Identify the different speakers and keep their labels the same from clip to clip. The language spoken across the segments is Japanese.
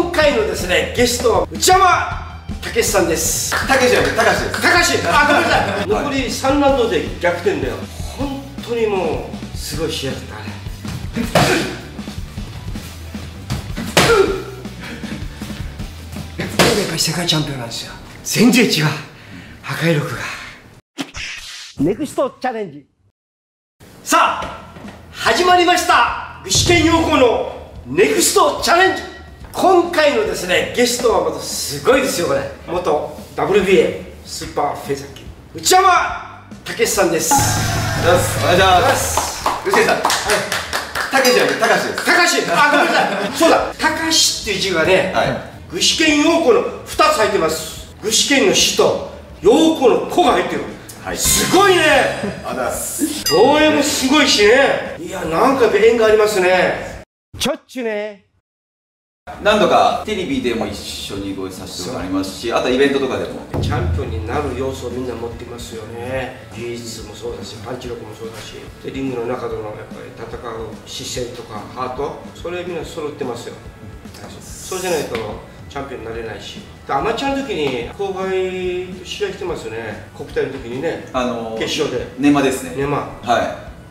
Speaker 1: 今回のですね、ゲストは内山武さんです。
Speaker 2: たけしじゃなくて、たかしです。
Speaker 1: たかし、あ、ごめんなさい。残り3ラウンドで逆転だよ。本当にもうすごい試合だったあれ。やっぱり世界チャンピオンなんですよ。全然違う。破壊力が。ネクストチャレンジ。さあ、始まりました。具志堅用高のネクストチャレンジ。今回のですね、ゲストはまたすごいですよ、これ。元 WBA スーパーフェザー級内山武さんです。
Speaker 2: お願いします。具志堅さん。はい。たけしじゃなくて、たかしです。
Speaker 1: たかし、あ、ごめんなさい。そうだ、たかしっていう字がね、具志堅用高の2つ入ってます。具志堅の死と陽子の子が入ってる。はい、すごいね。
Speaker 2: あざす。
Speaker 1: 防衛もすごいしね。いや、なんか縁がありますね。ちょっちゅね。
Speaker 2: 何度かテレビでも一緒にご一緒させてもらいますし、あとイベントとかでも
Speaker 1: チャンピオンになる要素をみんな持ってますよね。技術もそうだし、パンチ力もそうだし、でリングの中でのやっぱり戦う姿勢とかハート、それみんな揃ってますよ。そうじゃないとチャンピオンになれないし。アマチュアの時に後輩と試合してますよね。国体の時にね、決勝で
Speaker 2: ネマですね。
Speaker 1: ネマ、
Speaker 2: はい。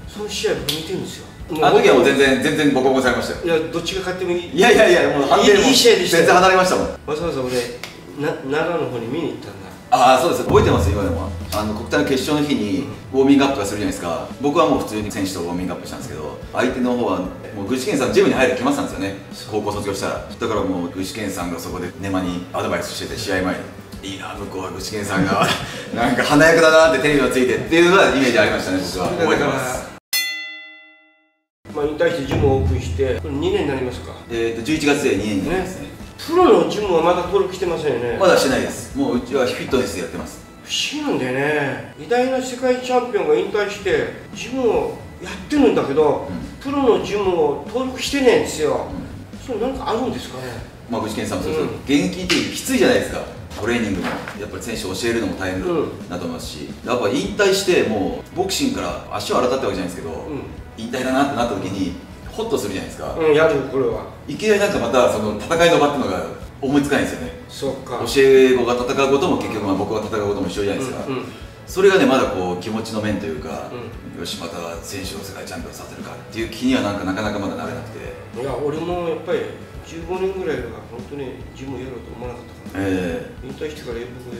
Speaker 1: その試合僕見てるんですよ。
Speaker 2: あの時はもう全然ボコボコされましたよ。
Speaker 1: いや、どっちが勝ってもいい。
Speaker 2: いやもう
Speaker 1: いい試合でしたよ。
Speaker 2: 全然離れましたもん。
Speaker 1: わざわざ俺奈良の方に見に行ったんだ。
Speaker 2: ああ、そうです。覚えてますよ、今でも。国体の決勝の日にウォーミングアップとかするじゃないですか。僕はもう普通に選手とウォーミングアップしたんですけど、相手の方はもう具志堅さんジムに入ると決まってたんですよね。高校卒業したら。だからもう具志堅さんがそこでネマにアドバイスしてて、試合前にいいな、向こうは具志堅さんがなんか華やかだなってテレビがついてっていうのがイメージありましたね、僕は。覚えてます。
Speaker 1: まあ引退してジムをオープンして、これ2年になりますか。
Speaker 2: 11月で2年になりますね。
Speaker 1: プロのジムはまだ登録してませんよね。
Speaker 2: まだしてないです。もううちはフィットネスでやってます。
Speaker 1: 不思議なんだよね。偉大な世界チャンピオンが引退してジムをやってるんだけど、プロのジムを登録してないんですよ。それなんかあるんですかね。
Speaker 2: まあ具志堅さんもそうですけど、現役ってきついじゃないですか。トレーニングもやっぱり選手を教えるのも大変だと思いますし、やっぱ引退してもうボクシングから足を洗ったってわけじゃないですけど、引退だなってなった時にホッとするじゃないですか。
Speaker 1: やる、これはい
Speaker 2: きなりなんかまたその戦いの場っていうのが思いつかないんですよね。
Speaker 1: そうか。
Speaker 2: 教え子が戦うことも結局僕が戦うことも一緒じゃないですか。それがね、まだこう気持ちの面というか、よしまた選手を世界チャンピオンさせるかっていう気にはなかなかまだなれなくて。
Speaker 1: いや、俺もやっぱり15年ぐらいは本当にジムやろうと思わなかったから、引退してから僕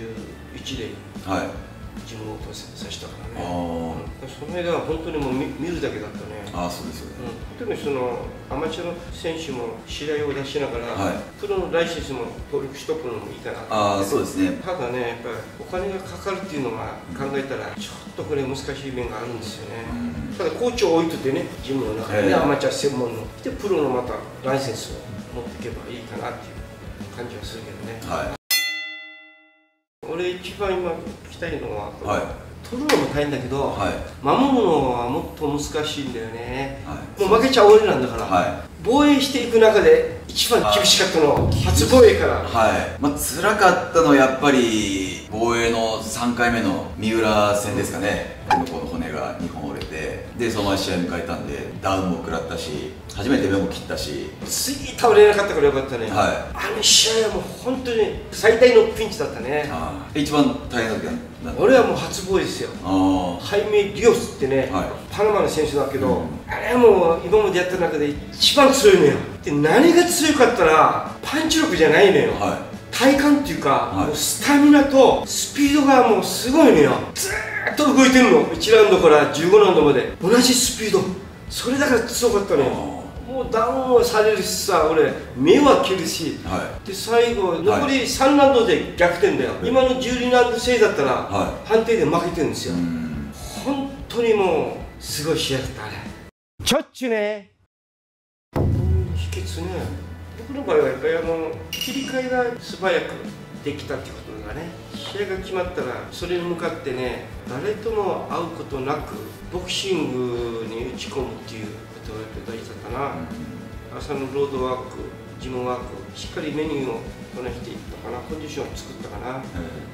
Speaker 1: 41でジムをオープンさせたからね。その間は本当にもう見るだけだったね。
Speaker 2: ああ、そうですよね。
Speaker 1: 特にそのアマチュアの選手も試合を出しながら、プロのライセンスも登録しとくのもいいかなと。
Speaker 2: ああ、そうですね。
Speaker 1: ただね、やっぱりお金がかかるっていうのが考えたらちょっとこれ難しい面があるんですよね。ただコーチを置いとってね、ジムの中でアマチュア専門のでプロのまたライセンスを持っていけばいいかなっていう感じはするけどね。俺一番今聞きたいのは、取るのも大変だけど、守るのはもっと難しいんだよね。もう負けちゃ終わりなんだから、防衛していく中で一番厳しかったのは初防衛から。
Speaker 2: まあ辛かったのはやっぱり防衛の3回目の三浦戦ですかね。この骨が2本折れて、でそのまま試合迎えたんでダウンも食らったし、初めて目も切ったし、
Speaker 1: 次倒れなかったからよかったね。あの試合はもう本当に最大のピンチだったね。
Speaker 2: 一番大変だった。
Speaker 1: 俺はもう初防衛ですよ。ハイメ・リオスってね、パナマの選手だけど、あれはもう今までやった中で一番強いのよ。で、何が強かったらパンチ力じゃないのよ。体幹っていうか、もうスタミナとスピードがもうすごいのよ。ずーっと動いてるの。1ラウンドから15ラウンドまで同じスピード。それだから強かったのよ。もうダウンはされるしさ、俺目は切るし、で最後残り3ラウンドで逆転だよ。今の12ラウンド制だったら判定で負けてるんですよ。本当にもうすごい試合だったあれ。ちょっちゅね。秘訣ね。僕の場合はやっぱり切り替えが素早くできたっていうことがね、試合が決まったらそれに向かってね、誰とも会うことなくボクシングに打ち込むっていうことがやっぱり大事だったな。朝のロードワーク、ジムワーク、しっかりメニューをこなしていったかな、コンディションを作ったかな。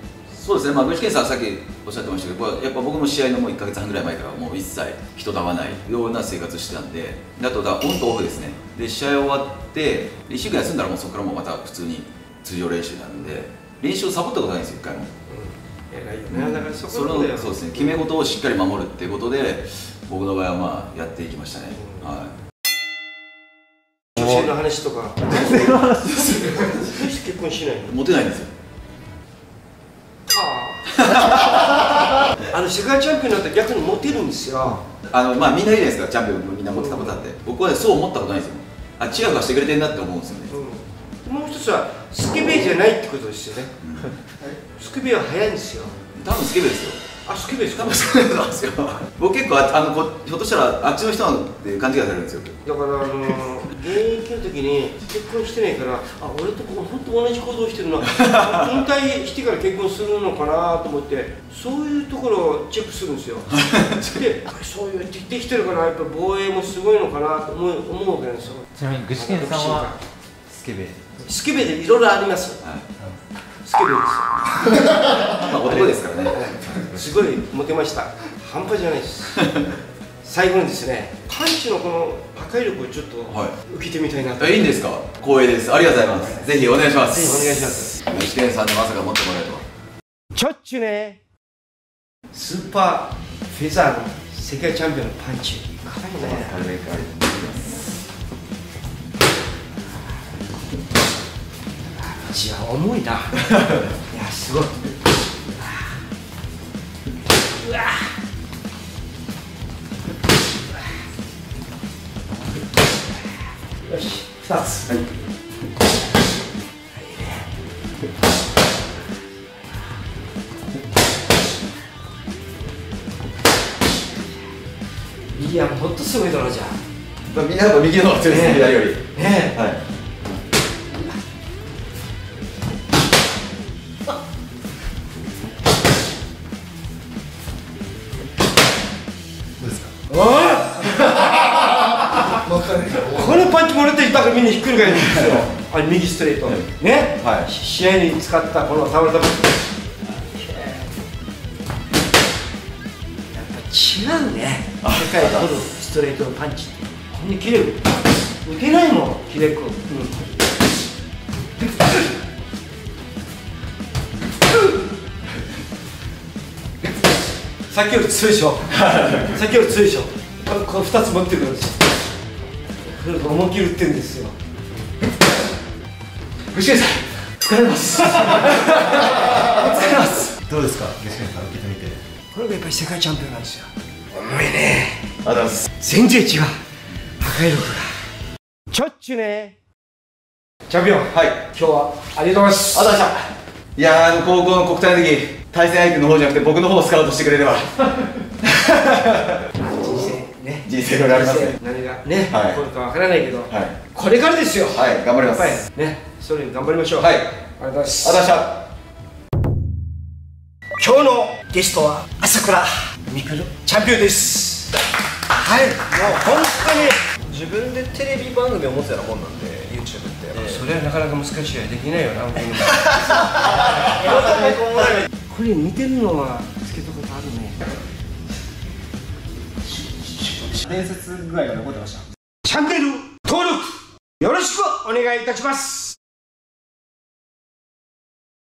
Speaker 2: そうですね、具志堅さんさっきおっしゃってましたけど、やっぱ僕も試合のもう1ヶ月半ぐらい前からもう一切人と会わないような生活してたんで、あとオンとオフですね。で試合終わって1週間休んだらもうそこからもうまた普通に通常練習なんで、練習をサボったことないんですよ、1回も。
Speaker 1: 偉いよね。だからそ
Speaker 2: のそうですね、決め事をしっかり守るっていうことで僕の場合はまあやっていきましたね。はい。
Speaker 1: 女性の話とか。どうして結婚しないの？
Speaker 2: モテないんですよ。
Speaker 1: 世界チャンピオンになったら逆にモテるんですよ。
Speaker 2: まあみんないるじゃないですか、チャンピオンみんなモテたことあって、僕はねそう思ったことないんですよ。チヤホヤしてくれてるなって思うんですよね。
Speaker 1: もう一つはスケベじゃないってことですよね。スケベは早いんですよ。
Speaker 2: 多分スケベですよ。
Speaker 1: あ、スケベですか？
Speaker 2: 多分スケベなんですよ。僕結構ひょっとしたらあっちの人なんて勘違いされるんですよ。
Speaker 1: だから現役の時に結婚してないから、俺と本当同じ行動してるな、引退してから結婚するのかなと思って、そういうところをチェックするんですよ。で、そういうできてるからやっぱ防衛もすごいのかなと思うわけなんですよ。
Speaker 3: ちなみに具志堅さんはスケベ？
Speaker 1: スケベでいろいろあります。スケベです。
Speaker 2: まあ男ですからね。
Speaker 1: すごいモテました。半端じゃないです。最後にですね、パンチのこの破壊力をちょっと受けてみたいなと。
Speaker 2: いいんですか？光栄です。ありがとうございます。ぜひお願いします。
Speaker 1: ぜひお願いします。
Speaker 2: 具志堅さんにまさか持ってもらえるとは。
Speaker 1: ちょっちゅね、スーパーフェザーの世界チャンピオンのパンチ。硬いね。じゃあ重いな。いやすごい。うわ。よし、2つ。はい。いや、もっとすごいだろじゃあ。
Speaker 2: みんなやっぱ右の方が強いですね、左より。
Speaker 1: ねえ。
Speaker 2: はい。
Speaker 1: このパンチもらっていたからみんなひっくり返るんですよ。右ストレートね、試合に使ったこの倒れた。やっぱ違うね、世界で取るストレートのパンチってこんなに切れる。打てないもん、切れっこ。さっきより強いでしょ。さっきより強いでしょ。この2つ持ってくるんですよ。思いっきり打ってるんですよ。具志堅さん、疲れます。疲れます。
Speaker 3: どうですか、具志堅さん受けてみて。
Speaker 1: これがやっぱり世界チャンピオンなんですよ。重いね。
Speaker 2: ありがとうございます。
Speaker 1: 全然違う。破壊力が。ちょっちゅね。チャンピオン。はい。今日はありがとうございます。
Speaker 2: ありがとうございました。いやー、高校の国体の時、対戦相手の方じゃなくて僕の方をスカウトしてくれれば。人生がありますね。
Speaker 1: 何がね、起こるかわからないけど、これからですよ。
Speaker 2: はい、頑張ります。
Speaker 1: ね、それに頑張りましょう。
Speaker 2: はい、
Speaker 1: ありがとうございます。
Speaker 2: ありがとうございま
Speaker 1: した。今日のゲストは朝倉未来チャンピオンです。はい、もう本当に
Speaker 3: 自分でテレビ番組を持つようなもんなんで、YouTube って。
Speaker 1: それはなかなか難しいよ、できないよな。これ似てるのはつけたことあるね。
Speaker 3: 伝説具合が残ってました。
Speaker 1: チャンネル登録よろしくお願いいたします。